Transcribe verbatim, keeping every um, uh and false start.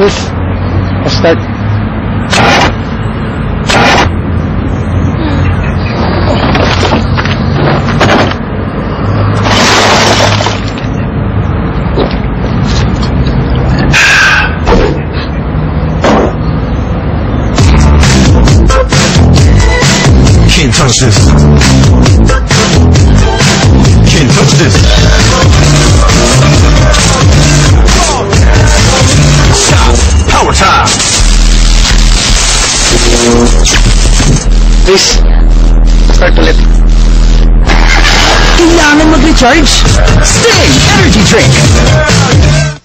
Push. Start. Can't touch this. Can't touch this. Stop. Power time. Please. Start ulit. Kailangan mag-recharge? Sting Energy Drink!